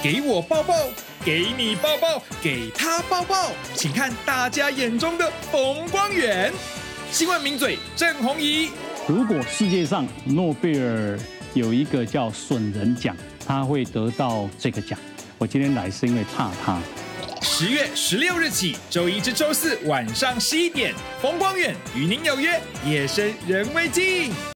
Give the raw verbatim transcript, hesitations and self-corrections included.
给我抱抱，给你抱抱，给他抱抱，请看大家眼中的冯光远。新闻名嘴郑弘仪。 如果世界上诺贝尔有一个叫损人奖，他会得到这个奖。我今天来是因为怕他。 十月十六日起，周一至周四晚上十一点，冯光远与您有约，夜深人未静。